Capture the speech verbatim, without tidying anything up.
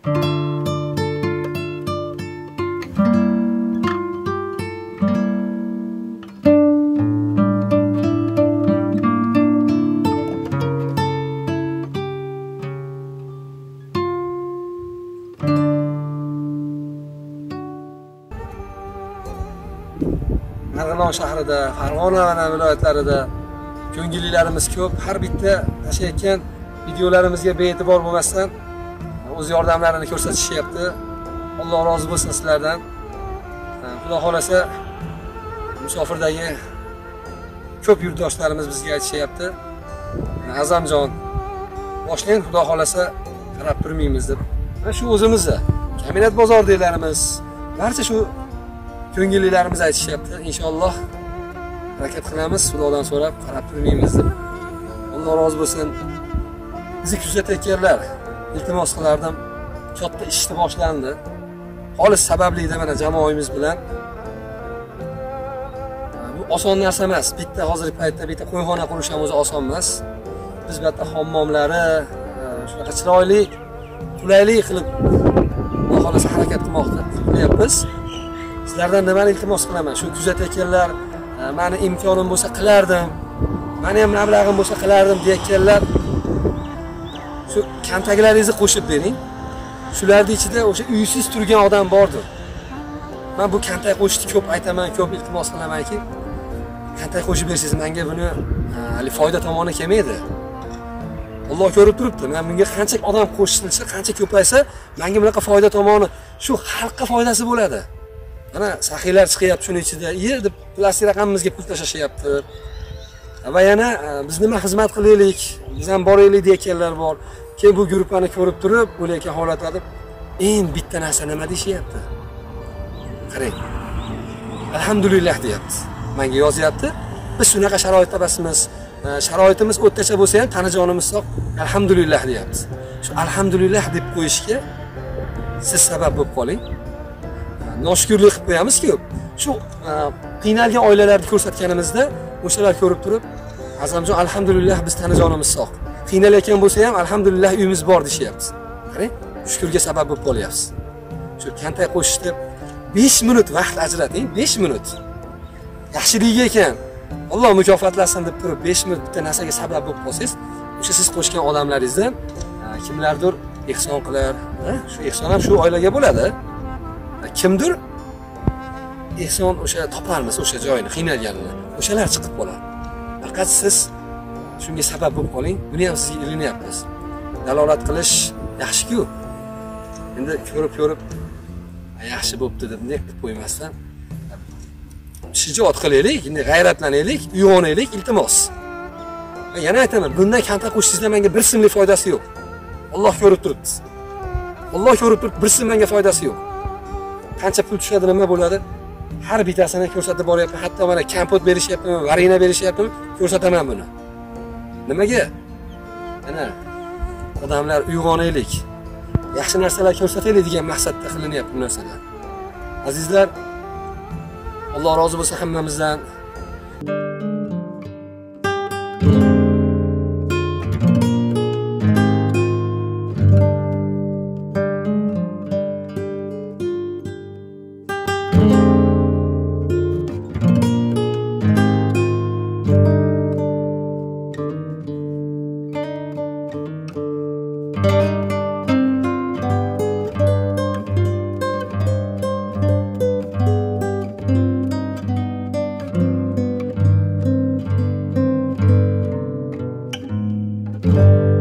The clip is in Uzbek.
Marg'ilon shahrida, Farg'ona va viloyatlarida ko'ngillilarimiz ko'p. Har bitta tashlayotgan videolarimizga bee'tibor bo'lmasdan o'z yordamlarini ko'rsatishyapti. Alloh rozi bo'lsin sizlardan. Xudo xolasa musofirdagi ko'p yurtdoshlarimiz bizga aytishyapti. Azamjon, boshlang, xudo xolasa qarab turmaymiz deb. Mana shu o'zimizda Kaminat bozordagilarimiz, barcha shu ko'ngillilarimiz aytishyapti. Inshaalloh harakat qilamiz, Xudodan so'rab qarab turmaymiz deb. Alloh rozi bo'lsin. Bizni kuzatayotganlar, iltimos qilardim, katta ishni boshlandi. Xolis sababli de mana jamoamiz bilan bu oson narsa emas. Bitta hozirgi paytda bitta qo'yxona qurish ham o'zi oson emas. Biz bu yerda hammomlari shunaqa chiroyli, qulaylik qilib xolos harakat qilmoqda qilyapmiz. Sizlardan nimani iltimos qilaman? Shu kuzatayotganlar, meni imkonim bo'lsa qilardim, meni ham mablag'im bo'lsa qilardim deyotganlar, shu kontaktlaringizni qo'shib bering. Shularning ichida o'sha uysiz turgan odam bordir. Men bu kontakt qo'shishni ko'p aytaman, ko'p iltimos qilamanki, kontakt qo'shib bersangiz menga buni hali foyda tomoni kelmaydi. Alloh ko'rib turibdi. Men bunga qancha odam qo'shilsa, qancha ko'paysa, menga bunaqa foyda tomoni, shu xalqqa foydasi bo'ladi. Mana saxiylar chiqyapti shuning ichida, "Yer" deb plastik raqamimizga pul tashlashyapti. Va yana biz nima xizmat qilaylik, biz ham boraylik deyotganlar bor. Keyin bu guruhni ko'rib turib, bo'layotgan holatlarda eng bitta narsa nima deyishyapti? Qarang. Alhamdulillah deyapti. Menga yozyapti. Biz shunaqa sharoitda basmiz. Sharoitimiz o'rtacha bo'lsa ham tanajonimiz sog', alhamdulillah deyapti. Shu alhamdulillah deb qo'yishga siz sabab bo'lib qoling. Noshukrlik qilib qo'yamiz-ku. Shu qiynalgan oilalarni ko'rsatganimizda o'shalar ko'rib turib, Azamjon alhamdulillah biz tanajonimiz sog'. Qiynalayotgan bo'lsa ham alhamdulillah uyimiz bor deyapsiz. Qarang, shukurga sabab bo'lib qolyapsiz. Shu kontakt qo'shishda besh minut vaqt ajrating, besh minut. Yaxshiligi ekan, Alloh mukofotlasin deb turib besh minut bitta narsaga sabab bo'lib qolsangiz, o'sha siz qo'shgan odamlaringizdan kimlardir ehson qilar, shu ehson ham shu oilaga bo'ladi. Kimdir ehson o'sha toparmiz o'sha joyini qiynalganini. O'shalar chiqib qoladi. Faqat siz shunga sabab bo'lib qoling. Buni ham sizga ilinyapmiz. Dalolat qilish yaxshi-ku. Endi ko'rib-ko'rib yaxshi bo'pti deb nek qilib qo'ymasdan shijoat qilaylik, endi g'ayratlanaylik, uyg'onaylik, iltimos. Men yana aytaman, bundan kontakt qo'shishingizda menga bir so'mlik foydasi yo'q. Alloh ko'rib turibdi. Alloh ko'rib turibdi, bir so'm menga foydasi yo'q. Qancha pul tushadi, nima bo'ladi? Har bittasini ko'rsatib boryapman. Hatto mana kompot berishyapman, varina berishyapman, ko'rsataman buni. Nimaga? Ana odamlar uyg'onaylik, yaxshi narsalar ko'rsataylik degan maqsadda qilinyapti bu narsalar. Azizlar, Alloh rozi bo'lsa hammamizdan. you.